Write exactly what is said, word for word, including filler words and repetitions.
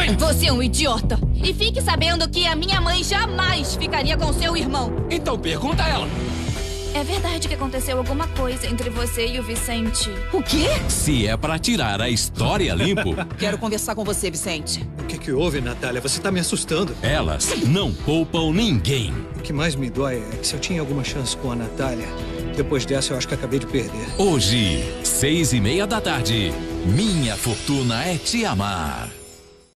mãe! Você é um idiota! E fique sabendo que a minha mãe jamais ficaria com seu irmão. Então pergunta a ela. É verdade que aconteceu alguma coisa entre você e o Vicente? O quê? Se é pra tirar a história limpo, Quero conversar com você, Vicente. O que que houve, Natália? Você tá me assustando. elas não poupam ninguém. O que mais me dói é que se eu tinha alguma chance com a Natália, depois dessa eu acho que acabei de perder. Hoje, seis e meia da tarde, Minha Fortuna é Te Amar.